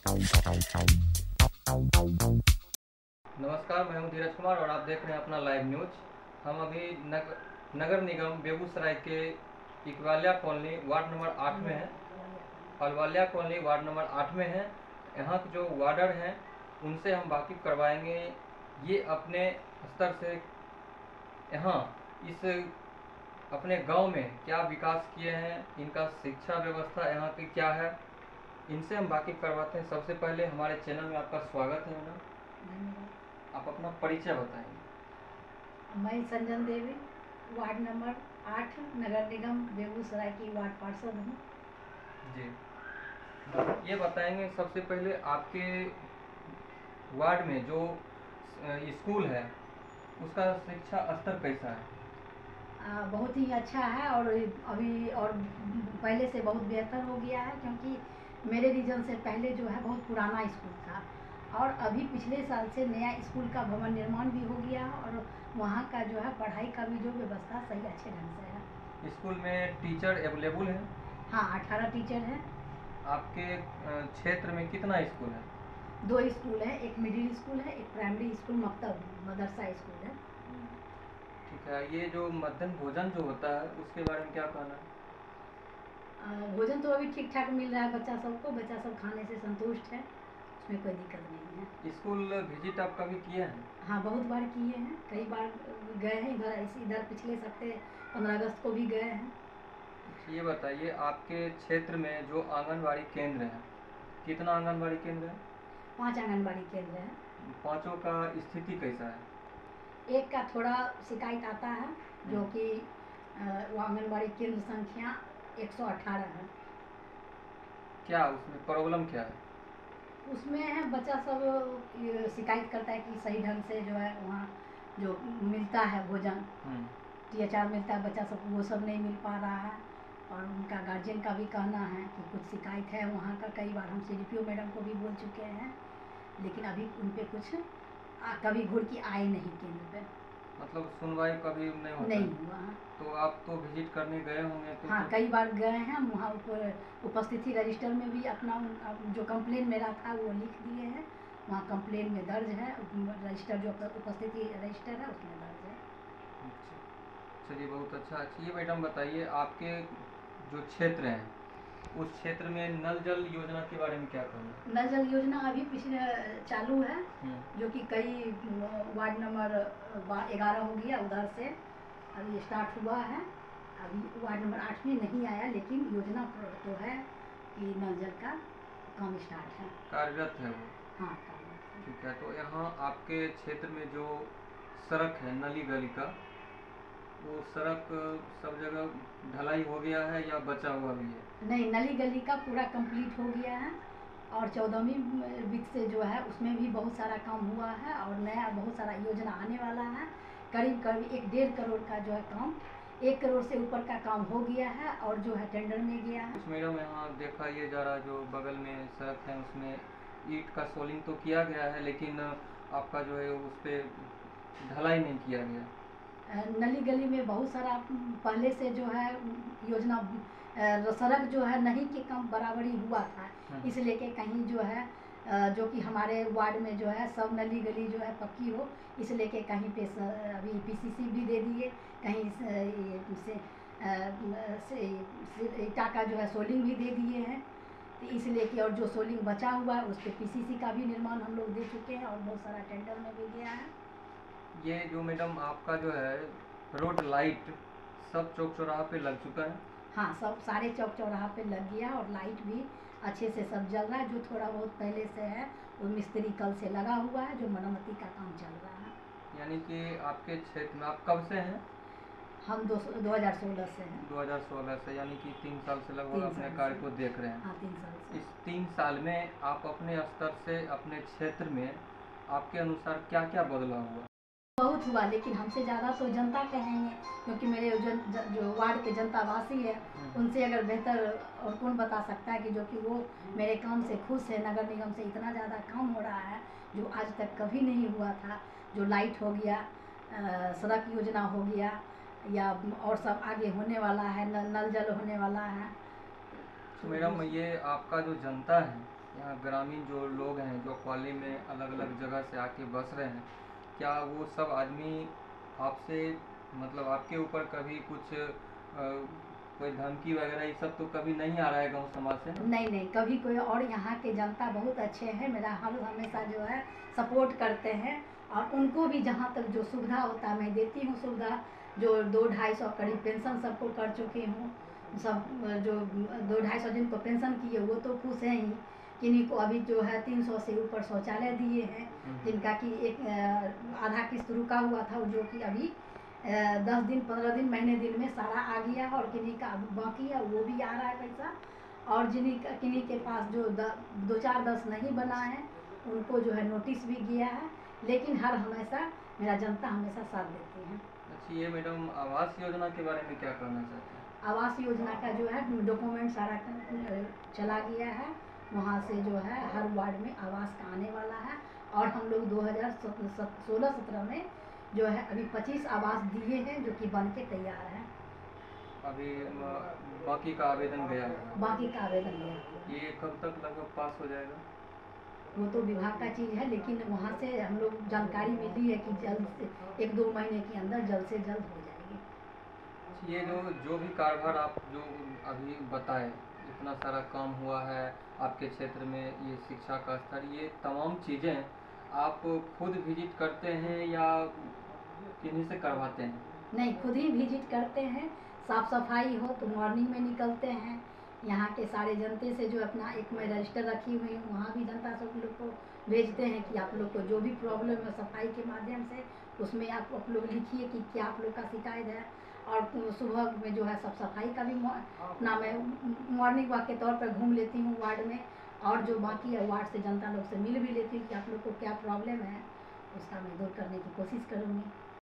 नमस्कार, मैं हूं धीरज कुमार और आप देख रहे हैं अपना लाइव न्यूज। हम अभी नगर निगम बेगूसराय के इकबालिया कॉलोनी वार्ड नंबर 8 में हैं। अलवालिया कॉलोनी वार्ड नंबर 8 में है। यहाँ के जो वार्डर हैं उनसे हम वाकिफ करवाएंगे ये अपने स्तर से यहाँ इस अपने गांव में क्या विकास किए हैं, इनका शिक्षा व्यवस्था यहाँ की क्या है, इनसे हम वाकिफ करवाते हैं। सबसे पहले हमारे चैनल में आपका स्वागत है मैडम। धन्यवाद। आप अपना परिचय बताएंगे। मैं संजन देवी, वार्ड नंबर 8 नगर निगम बेगूसराय की वार्ड पार्षद हूँ। जी, ये बताएंगे सबसे पहले आपके वार्ड में जो स्कूल है उसका शिक्षा स्तर कैसा है? बहुत ही अच्छा है और अभी और पहले से बहुत बेहतर हो गया है, क्योंकि मेरे रीजन से पहले जो है बहुत पुराना स्कूल था और अभी पिछले साल से नया स्कूल का भवन निर्माण भी हो गया और वहाँ का जो है पढ़ाई का भी जो व्यवस्था सही अच्छे ढंग से है। स्कूल में टीचर अवेलेबल है? हाँ, 18 टीचर हैं। आपके क्षेत्र में कितना स्कूल है? 2 स्कूल है, एक मिडिल स्कूल है, एक प्राइमरी स्कूल मकतब मदरसा स्कूल है। ठीक है, ये जो मध्याह्न भोजन जो होता है उसके बारे में क्या कहना है? भोजन तो अभी ठीक ठाक मिल रहा है बच्चा सबको, बच्चा सब खाने से संतुष्ट है, उसमें कोई दिक्कत नहीं है। स्कूल विजिट आप कभी किए हैं? हाँ, बहुत बार किए हैं, कई बार गए हैं। इधर पिछले हफ्ते 15 अगस्त को भी गए हैं। ये बताइए आपके क्षेत्र में जो आंगनबाड़ी केंद्र है, कितना आंगनबाड़ी केंद्र है? 5 आंगनबाड़ी केंद्र है। पांचों का स्थिति कैसा है? एक का थोड़ा शिकायत आता है, जो कि वो आंगनबाड़ी केंद्र संख्या 118 है। क्या उसमें प्रॉब्लम क्या है? उसमें है बच्चा सब शिकायत करता है कि सही ढंग से जो है वहाँ जो मिलता है भोजन, THR मिलता है, बच्चा सबको वो सब नहीं मिल पा रहा है। और उनका गार्जियन का भी कहना है कि कुछ शिकायत है वहाँ का। कई बार हम CDPO मैडम को भी बोल चुके हैं, लेकिन अभी उन पर कुछ कभी घुर की आए नहीं केंद्र पे। मतलब सुनवाई कभी नहीं होता? नहीं हुआ। तो आप तो विजिट करने गए होंगे तो? हाँ, कई बार गए हैं। वहाँ ऊपर उपस्थिति रजिस्टर में भी अपना जो कंप्लेन मेरा था वो लिख दिए हैं। वहाँ कंप्लेन में दर्ज है, रजिस्टर जो उपस्थिति रजिस्टर है उसमें दर्ज है। चलिए, बहुत अच्छा। ये मैडम बताइए आपके जो क्षेत्र हैं उस क्षेत्र में नल जल योजना के बारे में क्या कहना? नल जल योजना अभी पिछले चालू है, जो कि कई वार्ड नंबर 11 हो गया उधर से अभी स्टार्ट हुआ है। अभी वार्ड नंबर 8 में नहीं आया, लेकिन योजना तो है कि नल जल का काम स्टार्ट है, कार्यरत है वो? हाँ, कार्यरत है। ठीक है, तो यहाँ आपके क्षेत्र में जो सड़क है नली गली का, वो सड़क सब जगह ढलाई हो गया है या बचा हुआ भी है? नहीं, नली गली का पूरा कंप्लीट हो गया है और 14वीं वित्त से जो है उसमें भी बहुत सारा काम हुआ है और नया बहुत सारा योजना आने वाला है। करीब करीब 1.5 करोड़ का जो है काम, 1 करोड़ से ऊपर का काम हो गया है और जो है टेंडर में गया है। कुछ मैडम यहाँ देखा ये जा रहा, जो बगल में सड़क है उसमें ईंट का सोलिंग तो किया गया है, लेकिन आपका जो है उस पर ढलाई नहीं किया गया। नली गली में बहुत सारा पहले से जो है योजना सड़क जो है नहीं के कम बराबरी हुआ था, इसलिए कि कहीं जो है जो कि हमारे वार्ड में जो है सब नली गली जो है पक्की हो, इसलिए कि कहीं पे अभी PCC भी दे दिए, कहीं से ईटा का जो है सोलिंग भी दे दिए हैं। तो इसलिए कि और जो सोलिंग बचा हुआ है उस पर PCC का भी निर्माण हम लोग दे चुके हैं और बहुत सारा टेंडर में भी गया है। ये जो मैडम आपका जो है रोड लाइट सब चौक चौराहा पे लग चुका है? हाँ, सब सारे चौक चौराहा पे लग गया और लाइट भी अच्छे से सब जल रहा है। जो थोड़ा बहुत पहले से है वो मिस्त्री कल से लगा हुआ है, जो मरम्मती का काम चल रहा है। यानी कि आपके क्षेत्र में आप कब से हैं? हम 2016 से हैं। 2016 से, यानी कि 3 साल से लगभग अपने कार्य को देख रहे हैं। हाँ, 3 साल से। इस 3 साल में आप अपने स्तर से अपने क्षेत्र में आपके अनुसार क्या क्या बदलाव हुआ? बहुत हुआ, लेकिन हमसे ज़्यादा तो जनता कहेंगे, क्योंकि मेरे जो वार्ड के जनता वासी है उनसे अगर बेहतर और कौन बता सकता है कि जो कि वो मेरे काम से खुश है। नगर निगम से इतना ज़्यादा काम हो रहा है जो आज तक कभी नहीं हुआ था। जो लाइट हो गया, सड़क योजना हो गया, या और सब आगे होने वाला है, नल जल होने वाला है। तो मैडम ये आपका जो जनता है यहाँ ग्रामीण जो लोग हैं जो कॉलोनी में अलग अलग जगह से आके बस रहे हैं, क्या वो सब आदमी आपसे मतलब आपके ऊपर कभी कुछ कोई धमकी वगैरह ये सब तो कभी नहीं आ रहा है गांव समाज से? नहीं नहीं, कभी कोई। और यहाँ के जनता बहुत अच्छे हैं, मेरा हमेशा जो है सपोर्ट करते हैं। और उनको भी जहाँ तक जो सुविधा होता है मैं देती हूँ सुविधा। जो 200-250 करीब पेंशन सबको कर चुकी हूँ। सब जो 200-250 जिनको पेंशन की है वो तो खुश हैं ही। किन्हीं को अभी जो है 300 से ऊपर शौचालय दिए हैं, जिनका कि एक आधा किस्त रुका हुआ था, जो कि अभी 10 दिन 15 दिन महीने दिन में सारा आ गया है। और किन्हीं का बाकी है वो भी आ रहा है पैसा। और किन्हीं के पास जो 2-4-10 नहीं बना है उनको जो है नोटिस भी गया है। लेकिन हर हमेशा मेरा जनता हमेशा साथ देती है। अच्छा, ये मैडम आवास योजना के बारे में क्या कहना चाहते हैं? आवास योजना का जो है डॉक्यूमेंट सारा चला गया है। वहाँ से जो है हर वार्ड में आवास का आने वाला है। और हम लोग 2016-17 में जो है अभी 25 आवास दिए हैं जो कि बन के तैयार है। अभी बाकी का आवेदन गया है? बाकी का आवेदन गया। ये कब तक लगभग पास हो जाएगा? वो तो विभाग का चीज़ है, लेकिन वहाँ से हम लोग जानकारी मिली है कि जल्द से 1-2 महीने के अंदर जल्द से जल्द हो जाएगी। ये जो भी कारोबार आप जो अभी बताए, इतना सारा काम हुआ है आपके क्षेत्र में, ये शिक्षा का स्तर, ये तमाम चीज़ें आप खुद विजिट करते हैं या किन्हीं से करवाते हैं? नहीं, खुद ही विजिट करते हैं। साफ सफाई हो तो मॉर्निंग में निकलते हैं। यहाँ के सारे जनते से जो अपना एक मैं रजिस्टर रखी हुई हूँ, वहाँ भी जनता सब लोग को भेजते हैं कि आप लोग को जो भी प्रॉब्लम है सफाई के माध्यम से उसमें आप लोग लिखिए कि क्या आप लोग का शिकायत है। और सुबह में जो है सब सफाई का भी अपना मैं मॉर्निंग वॉक के तौर पर घूम लेती हूँ वार्ड में। और जो बाकी है वार्ड से जनता लोग से मिल भी लेती हूँ कि आप लोग को क्या प्रॉब्लम है, उसका मैं दूर करने की कोशिश करूँगी।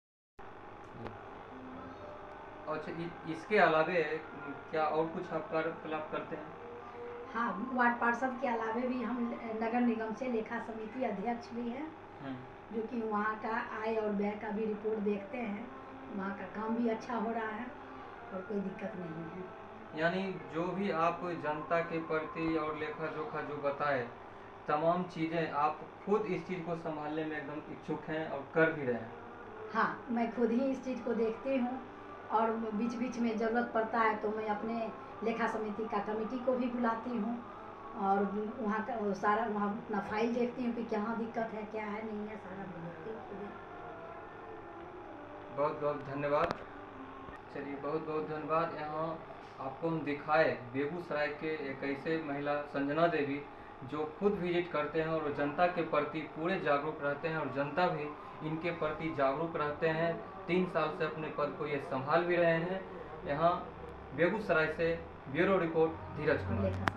अच्छा, इसके अलावे क्या और कुछ आप कार्यकलाप करते हैं? हाँ, वार्ड पार्षद के अलावे भी हम नगर निगम से लेखा समिति अध्यक्ष भी हैं, जो कि वहाँ का आय और व्यय का भी रिपोर्ट देखते हैं। वहाँ का काम भी अच्छा हो रहा है और कोई दिक्कत नहीं है। यानी जो भी आप जनता के प्रति और लेखा जोखा जो बताए, तमाम चीज़ें आप खुद इस चीज़ को संभालने में एकदम इच्छुक हैं और कर भी रहे हैं? हाँ, मैं खुद ही इस चीज़ को देखती हूँ। और बीच बीच में ज़रूरत पड़ता है तो मैं अपने लेखा समिति का कमेटी को भी बुलाती हूँ। और वहाँ का सारा वहाँ अपना फाइल देखती हूँ कि क्या दिक्कत है क्या है नहीं है, सारा देखती हूँ। बहुत बहुत धन्यवाद। चलिए, बहुत बहुत धन्यवाद। यहाँ आपको हम दिखाए बेगूसराय के एक ऐसे महिला संजना देवी जो खुद विजिट करते हैं और जनता के प्रति पूरे जागरूक रहते हैं और जनता भी इनके प्रति जागरूक रहते हैं। 3 साल से अपने पद को ये संभाल भी रहे हैं। यहाँ बेगूसराय से ब्यूरो रिपोर्ट धीरज कुमार।